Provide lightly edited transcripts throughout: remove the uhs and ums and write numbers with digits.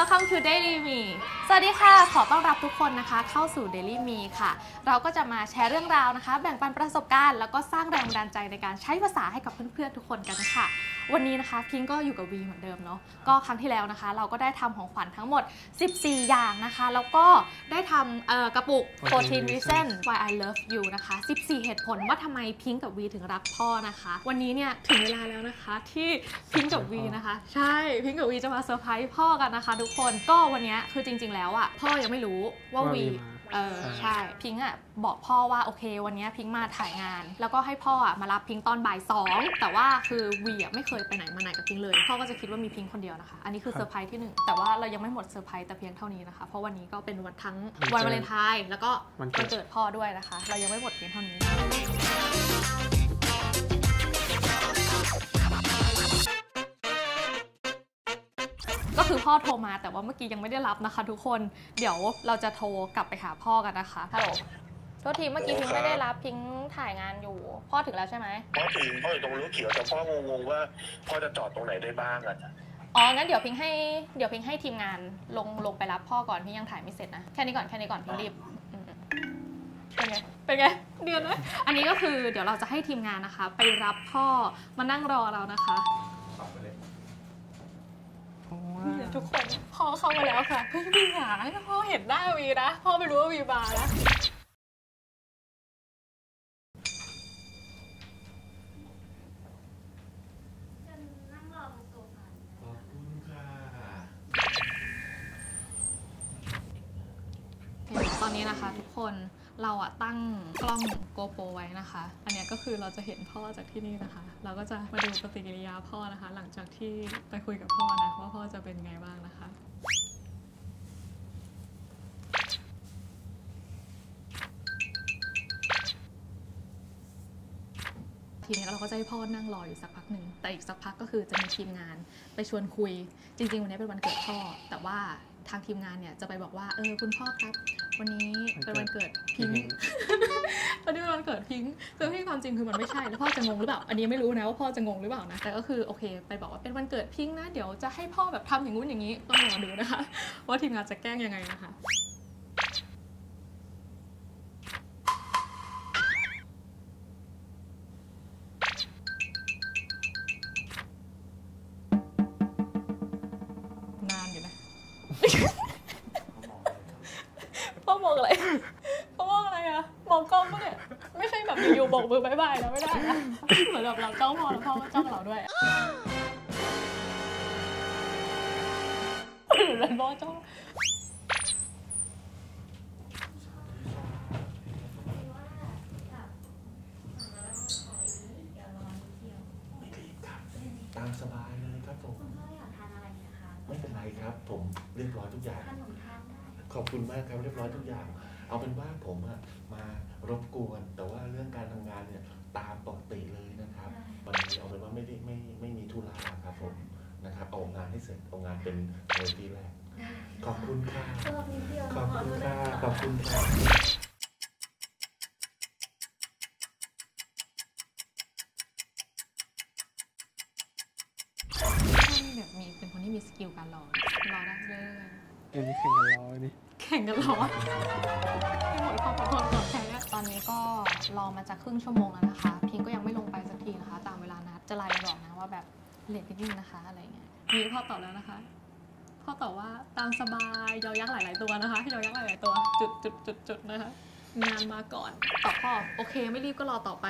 Welcome to Daily Me สวัสดีค่ะขอต้อนรับทุกคนนะคะเข้าสู่ Daily Me ค่ะเราก็จะมาแชร์เรื่องราวนะคะแบ่งปันประสบการณ์แล้วก็สร้างแรงบันดาลใจในการใช้ภาษาให้กับเพื่อนๆทุกคนกันค่ะวันนี้นะคะพิงก็อยู่กับวีเหมือนเดิมเนาะก็ครั้งที่แล้วนะคะเราก็ได้ทำของขวัญทั้งหมด14อย่างนะคะแล้วก็ได้ทำกระปุก14 Reason Why I Love You นะคะ14เหตุผลว่าทำไมพิงกับวีถึงรักพ่อนะคะวันนี้เนี่ยถึงเวลาแล้วนะคะที่พิงกับวีนะคะใช่พิงกับวีจะมาเซอร์ไพรส์พ่อกันนะคะทุกคนก็วันนี้คือจริงๆแล้วอ่ะพ่อยังไม่รู้ว่าวีใช่พิงอ่ะบอกพ่อว่าโอเควันนี้พิงมาถ่ายงานแล้วก็ให้พ่ออ่ะมารับพิงตอนบ่าย2แต่ว่าคือวีอ่ะไม่เคยไปไหนมาไหนกับพิงเลยพ่อก็จะคิดว่ามีพิงคนเดียวนะคะอันนี้คือเซอร์ไพรส์ที่1แต่ว่าเรายังไม่หมดเซอร์ไพรส์แต่เพียงเท่านี้นะคะเพราะวันนี้ก็เป็นวันทั้งวันวาเลนไทน์แล้วก็วันเกิดพ่อด้วยนะคะเรายังไม่หมดเพียงเท่านี้ก็คือพ่อโทรมาแต่ว่าเมื่อกี้ยังไม่ได้รับนะคะทุกคนเดี๋ยวเราจะโทรกลับไปหาพ่อกันนะคะฮัลโหลโทษทีเมื่อกี้พิงไม่ได้รับพิงถ่ายงานอยู่พ่อถึงแล้วใช่ไหมพ่ออยู่ตรงรั้วเขียวแต่พ่องงว่าพ่อจะจอดตรงไหนได้บ้างอ่ะอ๋องั้นเดี๋ยวพิงให้ทีมงานลงไปรับพ่อก่อนพี่ยังถ่ายไม่เสร็จนะแค่นี้ก่อนพิงรีบเป็นไงเดือนไหมอันนี้ก็คือเดี๋ยวเราจะให้ทีมงานนะคะไปรับพ่อมานั่งรอเรานะคะทุกคนพ่อเข้ามาแล้วค่ะเฮ้ยวีหาพ่อเห็นหน้าวีนะพ่อไม่รู้ว่าวีมาแล้วตอนนี้นะคะทุกคนเราอะตั้งกล้อง GoPro ไว้นะคะอันนี้ก็คือเราจะเห็นพ่อจากที่นี่นะคะเราก็จะมาดูปฏิกิริยาพ่อนะคะหลังจากที่ไปคุยกับพ่อนะว่าพ่อจะเป็นไงบ้างนะคะทีนี้เราก็จะให้พ่อนั่งรออยู่สักพักหนึ่งแต่อีกสักพักก็คือจะมีทีมงานไปชวนคุยจริงๆวันนี้เป็นวันเกิดพ่อแต่ว่าทางทีมงานเนี่ยจะไปบอกว่าคุณพ่อครับวันนี้เป็นวันเกิดพิงวันนี้เป็นวันเกิดพิงคือที่ความจริงคือมันไม่ใช่แล้วพ่อจะงงหรือเปล่าอันนี้ไม่รู้นะว่าพ่อจะงงหรือเปล่านะแต่ก็คือโอเคไปบอกว่าเป็นวันเกิดพิงนะเดี๋ยวจะให้พ่อแบบทำอย่างงู้นอย่างนี้ต้องรอดูนะคะว่าทีมงานจะแกล้งยังไงนะคะนานอยู่นะพ่อมองอะไรอะมองกล้องปะเนี่ยไม่ใช่แบบอยู่ๆบอกมือบายบายนะไม่ได้นะเหมือนแบบเราจ้องพ่อแล้วพ่อก็จ้องเราด้วยเหมือนพ่อจ้องตามสบายเลยครับผมพ่ออยากทานอะไรนะคะไม่เป็นไรครับผมเรียบร้อยทุกอย่างขอบคุณมากครับเรียบร้อยทุกอย่างเอาเป็นว่าผมมารบกวนแต่ว่าเรื่องการทำงานเนี่ยตามปกติเลยนะครับวันนี้เอาเป็นว่าไม่มีธุระครับผมนะครับเอางานให้เสร็จเอางานเป็นทีแรกขอบคุณค่ะขอบคุณค่ะขอบคุณค่ะแบบมีเป็นคนที่มีสกิลการรอได้เรื่อยอันนี้แข่งกันรอนี่แข่งกันรอไม่หมดความอดทนแพ้ตอนนี้ก็รอมาจากครึ่งชั่วโมงแล้วนะคะพิงก็ยังไม่ลงไปสักทีนะคะตามเวลานัดจะไลน์บอกนะว่าแบบเลทนิดนึงนะคะอะไรเงี้ยมีพ่อตอบแล้วนะคะพ่อตอบว่าตามสบายยอยักษ์หลายๆตัวนะคะยอยักษ์หลายๆตัวจุดนะคะงานมาก่อนตอบพ่อโอเคไม่รีบก็รอต่อไป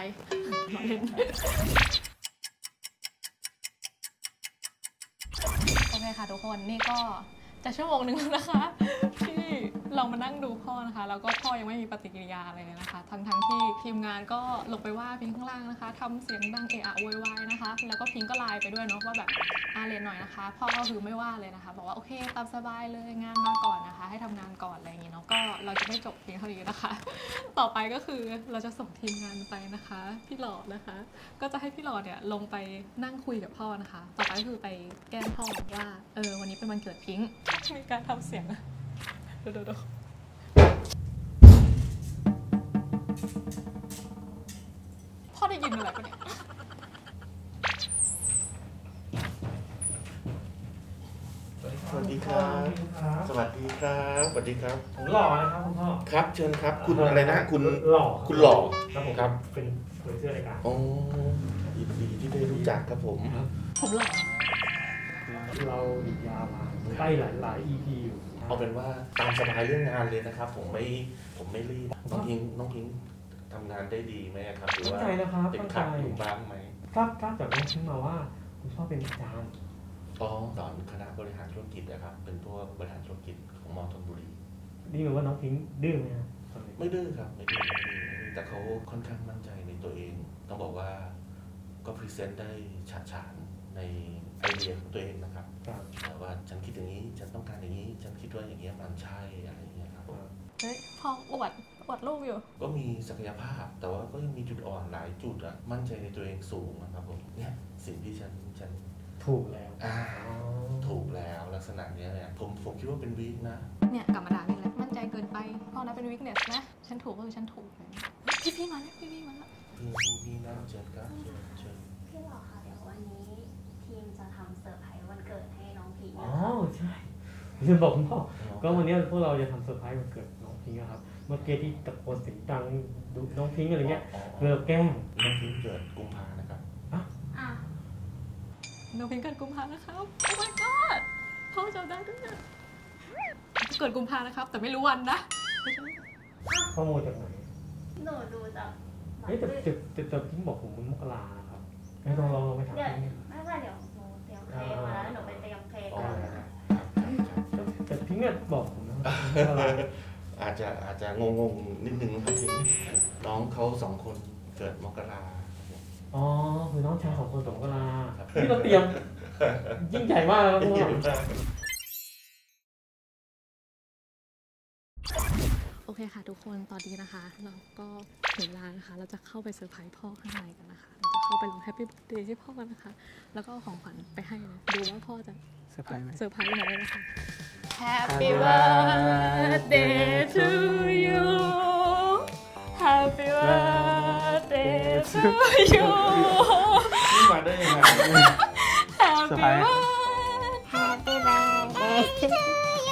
โอเคค่ะทุกคนนี่ก็จะชั่วโมงนึงแล้วนะคะที่เรามานั่งดูพ่อนะคะแล้วก็พ่อยังไม่มีปฏิกิริยาอะไรเลยนะคะทั้งที่ทีมงานก็ลงไปว่าพิงข้างล่างนะคะทำเสียงดังเอะอะโวยวายนะคะแล้วก็พิงก็ไลน์ไปด้วยเนาะว่าแบบเรียนหน่อยนะคะพ่อก็คือไม่ว่าเลยนะคะบอกว่าโอเคตามสบายเลยงานมาก่อนนะคะให้ทำงานก่อนอะไรอย่างงี้เนาะก็เราจะไม่จบเพียงเท่านี้นะคะต่อไปก็คือเราจะส่งทีมงานไปนะคะพี่หลอดนะคะก็จะให้พี่หลอดเนี่ยลงไปนั่งคุยกับพ่อนะคะต่อไปก็คือไปแกล้งพ่อว่าวันนี้เป็นวันเกิดพิงมีการทำเสียงดูพ่อได้ยินอะไรปะเนี่ยสวัสดีสวัสดีครับ สวัสดีครับ สวัสดีครับผมหล่อนะครับคุณพ่อครับเชิญครับ คุณอะไรนะ คุณหล่อคุณหล่อครับผมครับเป็นโปรดิวเซอร์รายการโอ้ยินดีที่ได้รู้จักครับผมผมหล่อเราอีกยาวมาใกล้หลาย EP อยู่เอาเป็นว่าตามสบายเรื่องงานเลยนะครับ ผมไม่รีบน้องพิงทำงานได้ดีไหมครับหรือตั้งว่าใจนะครับติดตั้งใจขัดอยู่บ้างไหมทราบจากน้องพิงมาว่าคุณพ่อเป็นอาจารย์อ๋อสอนคณะบริหารธุรกิจนะครับ เป็นพวกบริหารธุรกิจของมอธนบุรีนี่เหมือนว่าน้องพิงดื้อไหมครับตอนนี้ไม่ดื้อครับไม่ดื้อแต่เขาค่อนข้างมั่นใจในตัวเอง ต้องบอกว่าก็พรีเซนต์ได้ฉาดฉานในไอเดียของตัวเองนะครับครับว่าฉันคิดอย่างนี้ฉันต้องการอย่างนี้ฉันคิดว่าอย่างเงี้ยมันใช่อะไรอย่างเงี้ยครับผมเฮ้ยพ่ออวดลูกอยู่ก็มีศักยภาพ แต่ว่าก็ยังมีจุดอ่อนหลายจุดอะมั่นใจในตัวเองสูงนะครับผมเนี่ยสิ่งที่ฉันถูกแล้วถูกแล้วลักษณะเนี้ยเนี่ยผมคิดว่าเป็นวีคนะเนี่ยกลับมาด่านี่แหละมั่นใจเกินไปพ่อนะเป็น weakness นะฉันถูกก็คือฉันถูกพี่มาแล้วพี่มาแล้วพี่นั่งเชิญครับเชิญพี่หล่อค่ะเดี๋ยววันนี้ทีมจะทำเซอร์ไพรส์วันเกิดให้น้องพีอ๋อใช่ลืมบอกคุณพ่อก็วันนี้พวกเราจะทำเซอร์ไพรส์วันเกิดน้องพิงนะครับเมื่อกี้ที่ตะโกนเสียงดังดูน้องพิงอะไรเงี้ยเราแกล้งน้องพิงเกิดกุมภานะครับอ่ะน้องพิงเกิดกุมภานะครับ โอ้ my god พ่อจำได้ด้วยนะเกิดกุมภานะครับ แต่ไม่รู้วันนะข้อมูลจากไหนหนูดูจากเฮ้ยแต่พิงบอกผมเป็นมกรานะครับให้ลองไปถามเดี๋ยวพิงไม่เป็นไรเดี๋ยวหนูเตรียมเพลงมาแล้วหนูไปเตรียมเพลงอ๋อกันแต่พิงเนี่ยบอกผมนะอะไรอาจจะงงนิดนึงครับพิงน้องเขา2 คนเกิดมกราอ๋อคือน้องชาย2 คน2 มกราครับที่เราเตรียมยิ่งใหญ่มากแล้วพวกเราโอเคค่ะทุกคนตอนนี้นะคะ เราก็ถึงเวลานะคะ เราจะเข้าไปเซอร์ไพรส์พ่อข้างในกันนะคะ เราจะเข้าไปร้องแฮปปี้เบิร์ธเดย์ให้พ่อกันนะคะ แล้วก็เอาของขวัญไปให้นะดูว่าพ่อจะเซอร์ไพรส์ไหมเซอร์ไพรส์ไหมนะคะ Happy birthday to you Happy birthday to you นี่มาได้ยังไง Happy birthday Happy birthday to you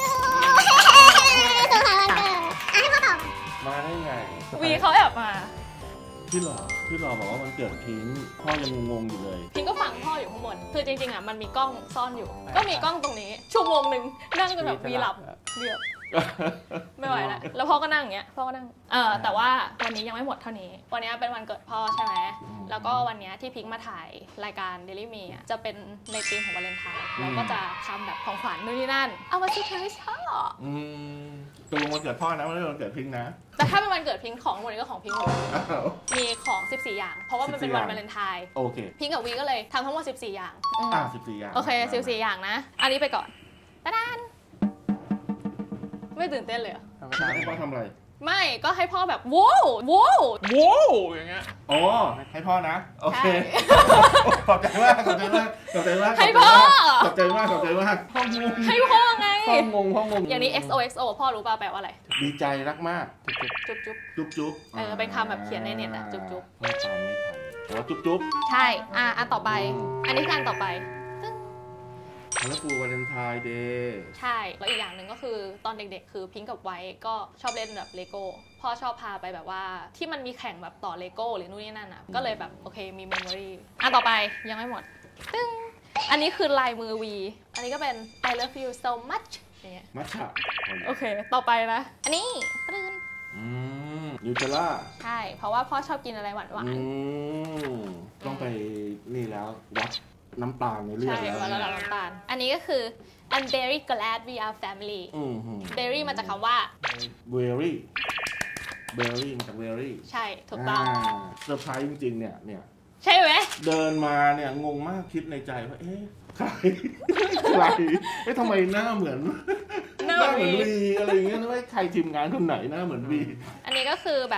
มาได้ยังไงวีเขาแอบมาพี่หล่อบอกว่ามันเกิดพิงพ่อยังงงอยู่เลยพิงก็ฝังพ่ออยู่ข้างบน คือจริงๆอ่ะมันมีกล้องซ่อนอยู่ ก็มีกล้องตรงนี้ชั่วโมงหนึ่งนั่งจนแบบวีหลับเดียวไม่ไหวแล้วแล้วพ่อก็นั่งอย่างเงี้ยพ่อก็นั่งแต่ว่าวันนี้ยังไม่หมดเท่านี้ วันนี้เป็นวันเกิดพ่อใช่ไหมแล้วก็วันนี้ที่พิงมาถ่ายรายการ Daily Me อ่ะจะเป็นในธีมของวาเลนไทน์เราก็จะทำแบบของขวัญนู่นนี่นั่นเอามาเซอร์ไพรส์พ่อตกลงวันเกิดพ่อนะไม่ได้วันเกิดพิงนะแต่ถ้าเป็นวันเกิดพิงของหมดนี้ก็ของพิงหมดมีของ 14 อย่าง เพราะว่ามันเป็นวันวาเลนไทน์โอเคพิงกับวีก็เลยทำทั้งหมด 14 อย่าง 14 อย่างโอเค 14 อย่างนะ อันนี้ไปก่อนตะดานไม่ตื่นเต้นเลยเหรอธรรมดาให้พ่อทำอะไรไม่ก็ให้พ่อแบบว้าวว้าวว้าวอย่างเงี้ยอ๋อให้พ่อนะ โอเคใช่ขอบใจมากขอบใจมากขอบใจมากให้พ่อขอบใจมากขอบใจมากพ่องงให้พ่อไงพ่องงอย่างนี้ XOXO พ่อรู้ป่ะแปลว่าอะไรดีใจรักมากจุ๊บจุ๊บจุ๊บเป็นคำแบบเขียนในเน็ตอะจุ๊บจุ๊บไม่ทันแต่ว่าจุ๊บใช่อันต่อไป อันนี้คืออันต่อไปแล้วกูวาเลนไทน์เดย์ใช่ แล้วอีกอย่างหนึ่งก็คือตอนเด็กๆ คือพิงกับไวท์ก็ชอบเล่นแบบเลโก้พ่อชอบพาไปแบบว่าที่มันมีแข่งแบบต่อเลโก้หรือนู่นนี่นั่นอ่ะก็เลยแบบโอเคมีเมมโมรีต่อไปยังไม่หมดตึ้งอันนี้คือลายมือวีอันนี้ก็เป็น I love you so much อย่างเงี้ยมัทฉะโอเค ต่อไปนะ อันนี้ปรื้นนิวเทลล่าใช่เพราะว่าพ่อชอบกินอะไรหวานต้องไปนี่แล้ววัดน้ำตาลในเลืๆอดใช่แล้ววันละน้ำตาลอันนี้ก็คือ I'm very glad we are family berry มาจากคำว่าเบอร์รี่มาจากเบอร์รี่ใช่ถูกต้องเซอร์ไพรส์จริงๆเนี่ยใช่ไหมเดินมาเนี่ยงงมากคิดในใจว่าเอ๊ะใครทำไมหน้าเหมือนหน้าเหมือนวีวีอะไรอย่างเงี้ยนะว่าใครทีมงานคนไหนหน้าเหมือนวีอันนี้ก็คือแบบ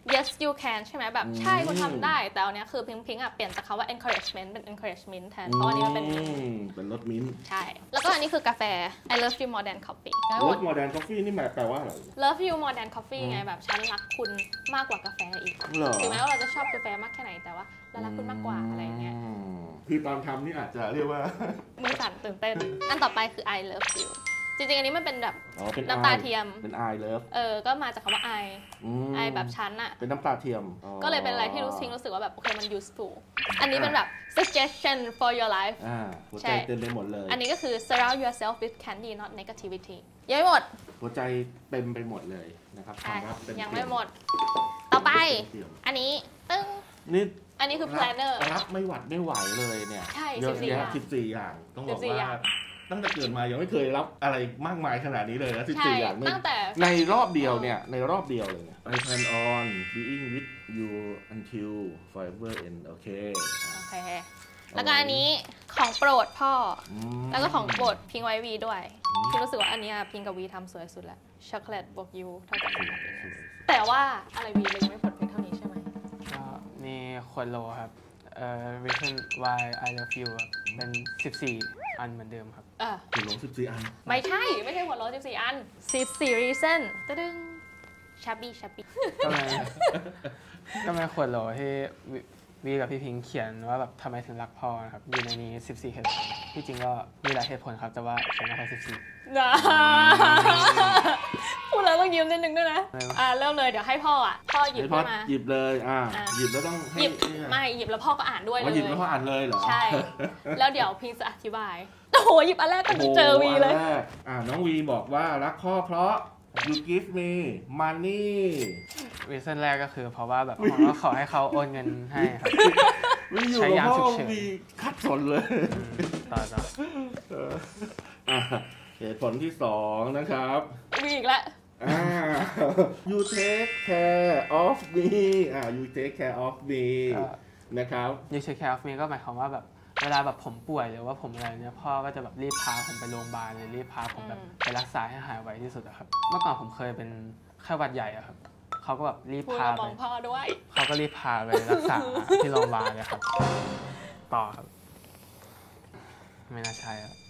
yes you can ใช่ไหมแบบใช่คุณทำได้แต่อันเนี้ยคือพิงอ่ะเปลี่ยนจากคำว่า encouragement เป็น encouragement แทนเพราะอันนี้มันเป็นมิ้นท์เป็นรสมิ้นท์ใช่แล้วก็อันนี้คือกาแฟ I love you more than coffee รส Modern Coffee นี่แปลว่าอะไร love you more than coffee ไงแบบฉันรักคุณมากกว่ากาแฟอีกเหรอถึงแม้ว่าเราจะชอบกาแฟมากแค่ไหนแต่ว่าเรารักคุณมากกว่าอะไรอย่างเงี้ยคือตอนทำนี่อาจจะเรียกว่ามือสั่นตื่นเต้นอันต่อไปคือ I love you จริงๆอันนี้มันเป็นแบบอ๋อเป็นน้ำตาเทียมเป็น I love ก็มาจากคำว่า I แบบฉันอะเป็นน้ำตาเทียมก็เลยเป็นอะไรที่รู้สึกว่าแบบโอเคมัน useful อันนี้เป็นแบบ suggestion for your life หัวใจเต็มไปหมดเลยอันนี้ก็คือ surround yourself with candy not negativity ยังไม่หมดหัวใจเต็มไปหมดเลยนะครับใช่ความรักเต็ยังไม่หมด ต่อไปเต็มอันนี้ตึ้งนี่อันนี้คือ planner รับไม่หวัดไม่ไหวเลยเนี่ยใช่เยอะ 14 แยะอย่าง 14 อย่างต้องบอก 14 ว่าอย่างตั้งแต่เกิดมายังไม่เคยรับอะไรมากมายขนาดนี้เลยนะใช่ 14 อย่างตั้งแต่ในรอบเดียวเนี่ยในรอบเดียวเลยเนี่ย I plan on being with you until forever and โอเคโอเค แล้วก็อันนี้ของโปรดพ่อ แล้วก็ของโปรดพิงไววีด้วยพี่รู้สึกว่าอันเนี้ยพิงกับวีทำสวยสุดแล้วช็อกโกแลตบวกยูเท่ากับพิงแต่ว่าอะไรวีเลยยังไม่ผลเพียงเท่านี้ใช่ไหมก็มีขวดโหลครับreason why I love you ครับเป็น 14 อันเหมือนเดิมครับคุณลง14 อันไม่ใช่หัวโล้14 อัน14 reason ตึ้งชับบี้ก็เป็นขวดโหลที่วีกับพี่พิงค์เขียนว่าแบบทำไมถึงรักพ่อนะครับอยู่ในนี้14 เหตุผลที่จริงก็มีหลายเหตุผลครับแต่ว่าเขียนมาแค่14 นะพูดแล้วต้องยิ้มนิดนึงด้วยนะ เริ่มเลยเดี๋ยวให้พ่อหยิบขึ้นมาหยิบเลยหยิบแล้วต้องให้หยิบไม่หยิบแล้วพ่อก็อ่านด้วยเลยหยิบแล้วพ่ออ่านเลยเหรอใช่ แล้วเดี๋ยวพิงจะอธิบายโอ้โหหยิบอันแรกก็จะเจอวีเลยอันแรกน้องวีบอกว่ารักพ่อเพราะ you give me money reason แรกก็คือเพราะว่าแบบผมก็ขอให้เขาโอนเงินให้ครับวีอยู่กับพ่อวีคัดสนเลยต่อเหตุผลที่2นะครับวีอีกแล้ว you take care of me you take care of me นะครับ you take care of me ก็หมายความว่าแบบเวลาแบบผมป่วยหรือว่าผมอะไรเนี่ยพ่อก็จะแบบรีบพาผมไปโรงพยาบาลเลยรีบพาผมแบบไปรักษาให้หายไวที่สุดอะครับเมื่อก่อนผมเคยเป็นไข้หวัดใหญ่อะครับเขาก็แบบรีบพูดพากับไปมองพ่อด้วยเขาก็รีบพาไปรักษาที่โรงพยาบาลเลยครับต่อครับไม่น่าใช่ครับ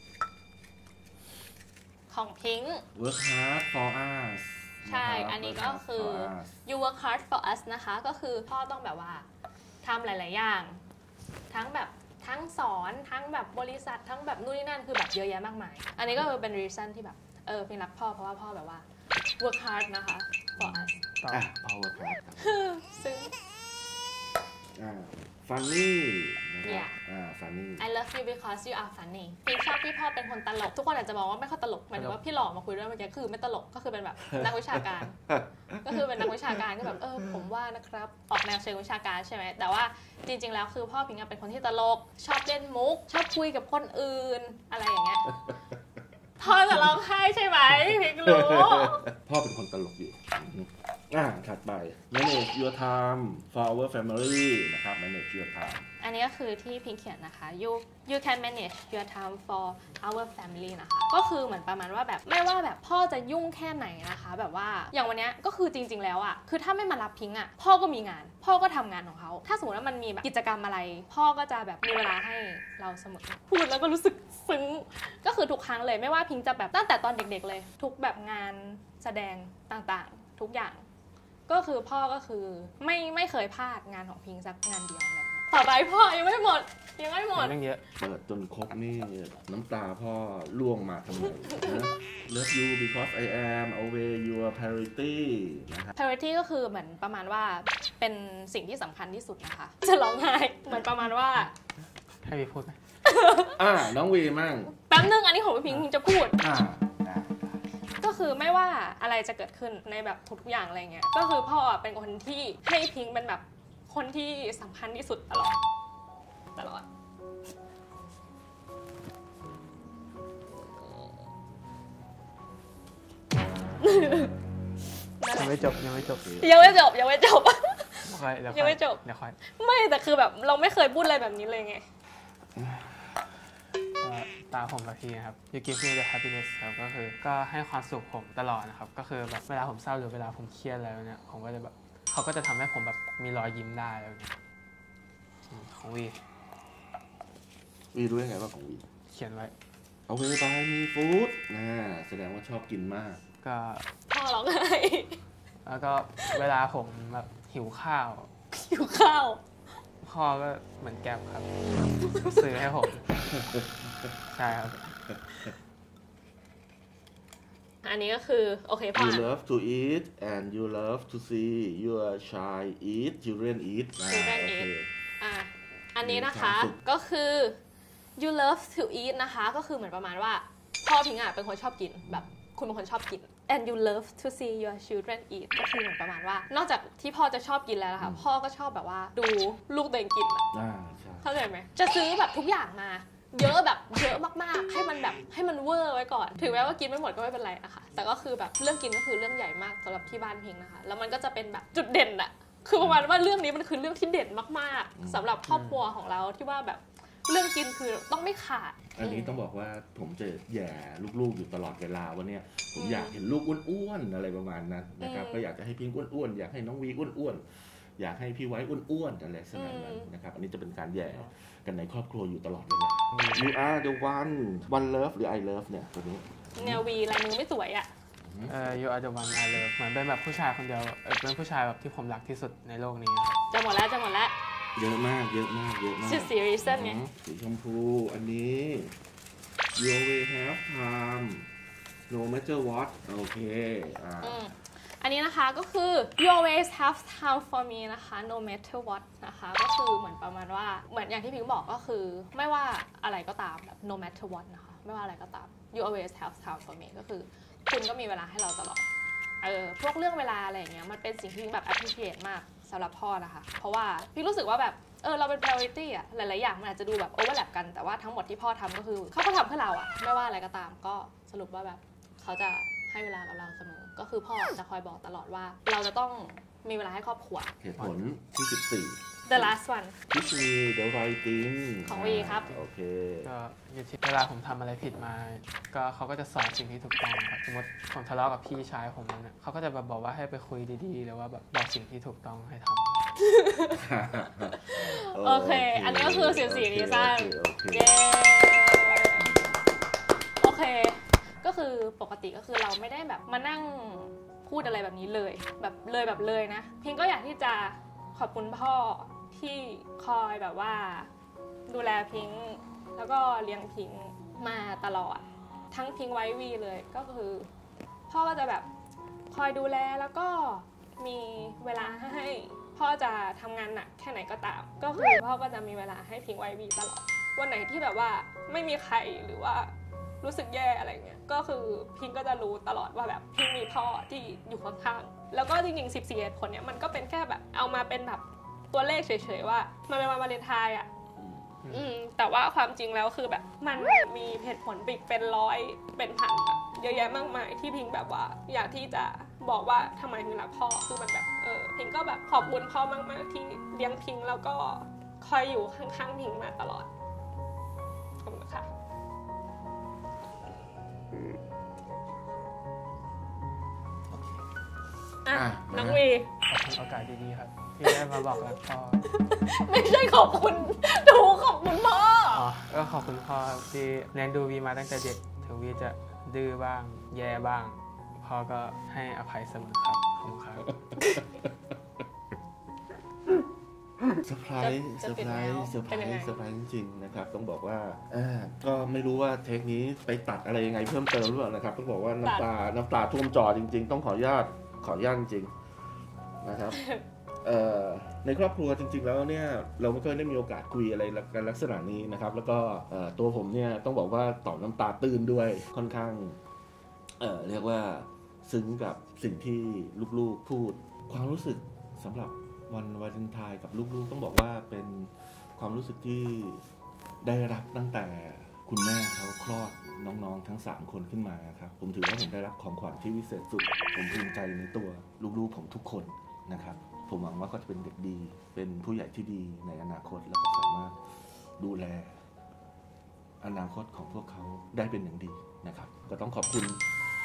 ของพิง work hard for us ใช่ อันนี้ก็คือ you work hard for us นะคะ ก็คือพ่อต้องแบบว่าทำหลาย ๆ อย่าง ทั้งสอนทั้งแบบบริษัททั้งแบบนู่นนี่นั่นคือแบบเยอะแยะมากมาย อันนี้ก็คือเป็น reason ที่แบบพิงรักพ่อเพราะว่าพ่อแบบว่า work hard นะคะ for us พ่อ work hard ซึ่ง funny นะครับ funny I love you because you are funny พิงชอบที่พ่อเป็นคนตลก ทุกคนอาจจะมองว่าไม่ค่อยตลกหมายถึงว่าพี่หล่อมาคุยด้วยเมื่อกี้คือไม่ตลกก็คือเป็นแบบนักวิชาการ ก็คือเป็นนักวิชาการก็แบบผมว่านะครับออกแนวเชิงวิชาการใช่ไหมแต่ว่าจริงๆแล้วคือพ่อพิงเป็นคนที่ตลกชอบเล่นมุกชอบคุยกับคนอื่นอะไรอย่างเงี้ยพ่อจะร้องไห้ใช่ไหมพิงรู้พ่อเป็นคนตลกอยู่ถัดไป manage your time for our family นะครับ manage your time อันนี้ก็คือที่พิงเขียนนะคะ you can manage your time for our family นะคะก็คือเหมือนประมาณว่าแบบไม่ว่าแบบพ่อจะยุ่งแค่ไหนนะคะแบบว่าอย่างวันนี้ก็คือจริงๆแล้วคือถ้าไม่มารับพิงพ่อก็มีงานพ่อก็ทำงานของเขาถ้าสมมติว่ามันมีแบบกิจกรรมอะไรพ่อก็จะแบบมีเวลาให้เราเสมอพูดแล้วก็รู้สึกซึ้งก็คือทุกครั้งเลยไม่ว่าพิงจะแบบตั้งแต่ตอนเด็กๆเลยทุกแบบงานแสดงต่างๆทุกอย่างก็คือพ่อก็คือไม่เคยพลาดงานของพิงสักงานเดียวอะไรต่อไปพ่อยังไม่หมดเรื่องเยอะเปิดจนครบนี่น้ำตาพ่อล่วงมาทำไมนะ Love you because I am always your priority นะครับ priority ก็คือเหมือนประมาณว่าเป็นสิ่งที่สำคัญที่สุดนะคะจะร้องไห้เหมือนประมาณว่าให้พี่พูดไหมน้องวีมั่งแป๊บนึงอันนี้ของพี่พิงค์จะพูดได้ก็คือไม่ว่าอะไรจะเกิดขึ้นในแบบทุกๆอย่างอะไรเงี้ยก็คือพ่อเป็นคนที่ให้พิงค์เป็นแบบคนที่สำคัญที่สุดตลอดยังไม่จบยังไม่จบยังไม่จบไม่แต่คือแบบเราไม่เคยพูดอะไรแบบนี้เลยไงตาผมกับพี่นะครับ you give me the happiness ครับก็ให้ความสุขผมตลอดนะครับก็คือแบบเวลาผมเศร้าหรือเวลาผมเครียดอะไรเนี่ยผมก็จะแบบเขาก็จะทำให้ผมแบบมีรอยยิ้มได้อะไรอย่างเงี้ยของวีวีรู้ยังไงว่าของวีเขียนไว้เอาเวบายมีฟู้ดแสดงว่าชอบกินมากก็พ่อร้องไห้แล้วก็เวลาผมแบบหิวข้าวหิวข้าวพ่อก็เหมือนแก๊ปครับ ซื้อให้ผม ใช่ครับอันนี้ก็คือโอเคพ่อ You love to eat and you love to see your child eat children eat Children โอเค eat อ่ะอันนี้นะคะมีความสุขก็คือ you love to eat นะคะก็คือเหมือนประมาณว่าพ่อพิงอ่ะเป็นคนชอบกินแบบคุณเป็นคนชอบกิน and you love to see your children eat ก็คือเหมือนประมาณว่านอกจากที่พ่อจะชอบกินแล้วนะคะพ่อก็ชอบแบบว่าดูลูกตัวเองกินอะใช่เข้าใจไหมจะซื้อแบบทุกอย่างมาเยอะแบบเยอะมากๆให้มันแบบให้มันเวอร์ไว้ก่อนถึงแม้ว่ากินไม่หมดก็ไม่เป็นไรนะคะแต่ก็คือแบบเรื่องกินก็คือเรื่องใหญ่มากสำหรับที่บ้านพิงนะคะแล้วมันก็จะเป็นแบบจุดเด่นอะคือประมาณว่าเรื่องนี้มันคือเรื่องที่เด่นมากๆสำหรับครอบครัวของเราที่ว่าแบบเรื่องกินคือต้องไม่ขาดอันนี้ต้องบอกว่าผมจะแย่ลูกๆอยู่ตลอดเวลาว่าเนี่ยผมอยากเห็นลูกอ้วนๆอะไรประมาณนั้นนะครับก็อยากจะให้พิงอ้วนๆอยากให้น้องวีอ้วนๆอยากให้พี่ไว้อ้วนๆอะไรสักอย่างนั้นนะครับอันนี้จะเป็นการแย่กันในครอบครัวอยู่ตลอดเวลา You are the one love หรือ I love เนี่ยตัวนี้แนววีลายมือไม่สวยอะ you are the one I love เหมือนเป็นแบบผู้ชายคนเดียวเป็นผู้ชายแบบที่ผมรักที่สุดในโลกนี้ครับจะหมดแล้วจะหมดแล้วเยอะมากชื่อซีรีส์ไงสีชมพูอันนี้ You always have time no matter what โอเคอันนี้นะคะก็คือ you always have time for me นะคะ no matter what นะคะก็คือเหมือนประมาณว่าเหมือนอย่างที่พิงบอกก็คือไม่ว่าอะไรก็ตามแบบ no matter what นะคะไม่ว่าอะไรก็ตาม you always have time for me ก็คือคุณก็มีเวลาให้เราตลอดพวกเรื่องเวลาอะไรอย่างเงี้ยมันเป็นสิ่งที่พิงแบบ appreciate มากสำหรับพ่อนะคะเพราะว่าพิงรู้สึกว่าแบบเราเป็น priority อะหลายๆอย่างมันอาจจะดูแบบ overlap กันแต่ว่าทั้งหมดที่พ่อทำก็คือเขาก็ทำเพื่อเราอะไม่ว่าอะไรก็ตามก็สรุปว่าแบบเขาจะให้เวลากับเราเสมอก็คือพ่อจะคอยบอกตลอดว่าเราจะต้องมีเวลาให้ครอบครัวเหตุผลที่14 The last one Teach me the right thing ของวีครับโอเคก็อยู่ที่เวลาผมทำอะไรผิดมาก็เขาก็จะสอนสิ่งที่ถูกต้องครับสมมติผมทะเลาะกับพี่ชายผมเนี่ยเขาก็จะแบบบอกว่าให้ไปคุยดีๆหรือว่าแบบบอกสิ่งที่ถูกต้องให้ทำโอเค อันนี้ก็คือ14 reason เย้ โอเค ก็คือปกติก็คือเราไม่ได้แบบมานั่งพูดอะไรแบบนี้เลยแบบเลยนะพิงก็อยากที่จะขอบคุณพ่อที่คอยแบบว่าดูแลพิงแล้วก็เลี้ยงพิงมาตลอดทั้งพิงไว้วีเลยก็คือพ่อก็จะแบบคอยดูแลแล้วก็มีเวลาให้พ่อจะทำงานหนักแค่ไหนก็ตามก็คือพ่อก็จะมีเวลาให้พิงไว้วีตลอดวันไหนที่แบบว่าไม่มีใครหรือว่ารู้สึกแย่อะไรเงี้ยก็คือพิงก็จะรู้ตลอดว่าแบบพิงมีพ่อที่อยู่ข้างๆแล้วก็จริงๆ14เหตุผลเนี้ยมันก็เป็นแค่แบบเอามาเป็นแบบตัวเลขเฉยๆว่ามันเป็นวันวาเลนไทน์อ่ะแต่ว่าความจริงแล้วคือแบบมันมีเหตุผลอีกเป็นร้อยเป็นพันแบบเยอะแยะมากมายที่พิงแบบว่าอยากที่จะบอกว่าทำไมพิงรักพ่อคือมันแบบพิงก็แบบขอบคุณพ่อมากๆที่เลี้ยงพิงแล้วก็คอยอยู่ข้างๆพิงมาตลอดขอบคุณค่ะน้องวีขอบคุณโอกาสดีๆครับที่ได้มาบอกรักพ่อไม่ใช่ขอบคุณดูขอบคุณพ่อก็ขอบคุณพ่อที่เลี้ยงดูวีมาตั้งแต่เด็กถึงวีจะดื้อบ้างแย่บ้างพ่อก็ให้อภัยเสมอครับขอบคุณครับเซอร์ไพรส์จริงๆนะครับต้องบอกว่าก็ไม่รู้ว่าเทคนี้ไปตัดอะไรยังไงเพิ่มเติมหรือเปล่านะครับต้องบอกว่าน้ำตาท่วมจอจริงๆต้องขออนุญาตจริงๆนะครับในครอบครัวจริงๆแล้วเนี่ยเราไม่เคยได้มีโอกาสคุยอะไรกันลักษณะนี้นะครับแล้วก็ตัวผมเนี่ยต้องบอกว่าต่อน้ำตาตื้นด้วยค่อนข้างเรียกว่าซึ้งกับสิ่งที่ลูกๆพูดความรู้สึกสำหรับวันวาเลนไทน์กับลูกๆต้องบอกว่าเป็นความรู้สึกที่ได้รับตั้งแต่คุณแม่เขาคลอดน้องๆทั้ง3คนขึ้นมาครับผมถือว่าผมได้รับของขวัญที่วิเศษสุดผมภูมิใจในตัวลูกๆผมทุกคนนะครับผมหวังว่าเขาจะเป็นเด็กดีเป็นผู้ใหญ่ที่ดีในอนาคตแล้วก็สามารถดูแลอนาคตของพวกเขาได้เป็นอย่างดีนะครับก็ต้องขอบคุณ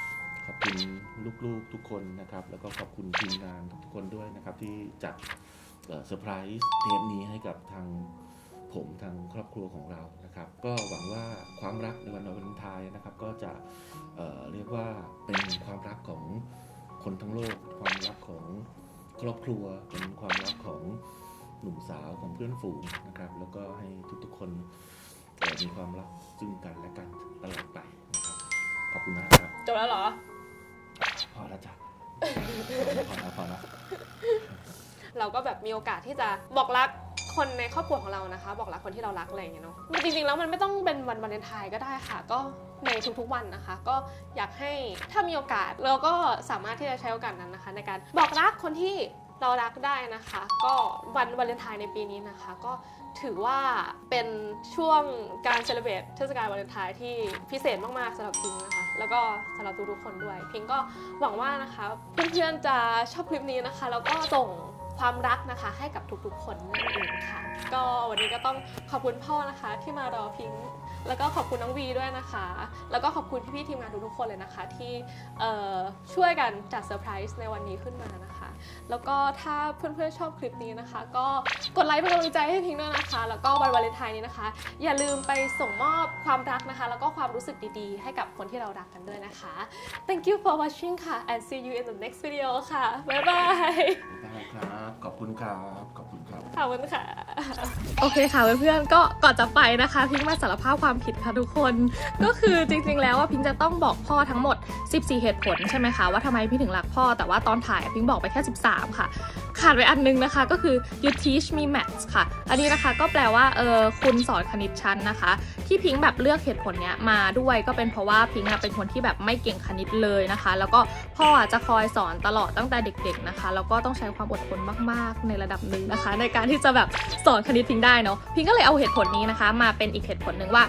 ขอบคุณลูกๆทุกคนนะครับแล้วก็ขอบคุณทีมงานทุกคนด้วยนะครับที่จัดเซอร์ไพรส์เทปนี้ให้กับทางผมทางครอบครัวของเรานะครับก็หวังว่าความรักในวันวาเลนไทน์นะครับก็จะเรียกว่าเป็นความรักของคนทั้งโลกความรักของครอบครัวเป็นความรักของหนุ่มสาวของเพื่อนฝูงนะครับแล้วก็ให้ทุกๆคนมีความรักซึ่งกันและกันตลอดไปนะครับขอบคุณมากครับจบแล้วเหรอพอแล้วจ้ะ พอแล้วเราก็แบบมีโอกาสที่จะบอกรักคนในครอบครัวของเรานะคะบอกรักคนที่เรารักอะไรอย่างเงี้ยเนาะจริงๆแล้วมันไม่ต้องเป็นวันวาเลนไทน์ก็ได้ค่ะก็ในทุกๆวันนะคะก็อยากให้ถ้ามีโอกาสเราก็สามารถที่จะใช้โอกาสนั้นนะคะในการบอกรักคนที่เรารักได้นะคะก็วันวาเลนไทน์ในปีนี้นะคะก็ถือว่าเป็นช่วงการเซเลบรตเทศกาลวาเลนไทน์ที่พิเศษมากๆสำหรับพิงนะคะแล้วก็สำหรับทุกๆคนด้วยพิงก็หวังว่านะคะเพื่อนๆจะชอบคลิปนี้นะคะแล้วก็ส่งความรักนะคะให้กับทุกๆคนนั่นเองค่ะก็วันนี้ก็ต้องขอบคุณพ่อนะคะที่มารอพิงแล้วก็ขอบคุณน้องวีด้วยนะคะแล้วก็ขอบคุณพี่ๆทีมงานทุกๆคนเลยนะคะที่ช่วยกันจัดเซอร์ไพรส์ในวันนี้ขึ้นมานะคะแล้วก็ถ้าเพื่อนๆชอบคลิปนี้นะคะก็กดไลค์เป็นกำลังใจให้พิงด้วยนะคะแล้วก็วันวาเลนไทน์นี้นะคะอย่าลืมไปส่งมอบความรักนะคะแล้วก็ความรู้สึกดีๆให้กับคนที่เรารักกันด้วยนะคะ Thank you for watching ค่ะ and see you in the next video ค่ะบ๊ายบายได้ครับขอบคุณครับขอบคุณครับขอบคุณค่ะโอเคค่ะเพื่อนๆก็ก่อนจะไปนะคะพิงค์มาสารภาพความผิดค่ะทุกคนก็คือจริงๆแล้วว่าพิงค์จะต้องบอกพ่อทั้งหมด14เหตุผลใช่ไหมคะว่าทำไมพี่ถึงรักพ่อแต่ว่าตอนถ่ายพิงค์บอกไปแค่13ค่ะขาดไปอันนึงนะคะก็คือ you teach me maths ค่ะอันนี้นะคะก็แปลว่าคุณสอนคณิตชั้นนะคะที่พิงค์แบบเลือกเหตุผลเนี้ยมาด้วยก็เป็นเพราะว่าพิงค์เป็นคนที่แบบไม่เก่งคณิตเลยนะคะแล้วก็พ่อจะคอยสอนตลอดตั้งแต่เด็กๆนะคะแล้วก็ต้องใช้ความอดทนมากๆในระดับหนึ่งนะคะในการที่จะแบบสอนคณิตพิงค์ได้เนาะพิงค์ก็เลยเอาเหตุผลนี้นะคะมาเป็นอีกเหตุผลหนึ่งว่า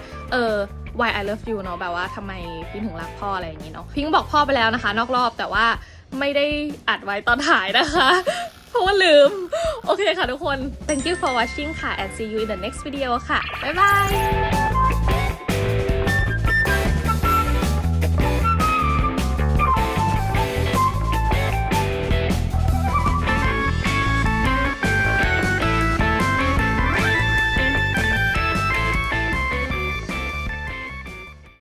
why I love you เนาะแบบว่าทำไมพิงค์ถึงรักพ่ออะไรอย่างนี้เนาะพิงค์บอกพ่อไปแล้วนะคะนอกรอบแต่ว่าไม่ได้อัดไว้ตอนถ่ายนะคะเพราะว่าลืมโอเคค่ะทุกคน thank you for watching ค่ะ and see you in the next video ค่ะบ๊ายบาย